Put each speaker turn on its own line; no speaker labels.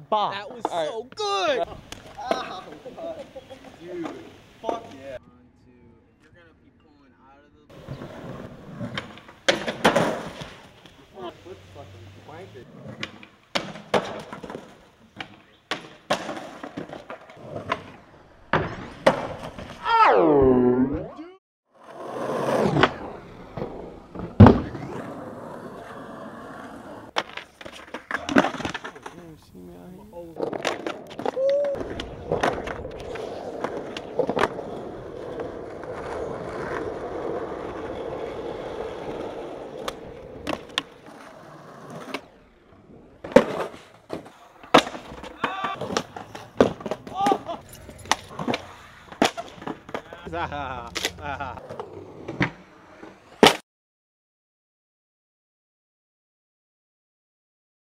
Bah.
That was so good!
Ow, dude. Fuck yeah.
1, 2. If you're gonna be pulling out of the.
My foot's fucking planted.
Ah, ah.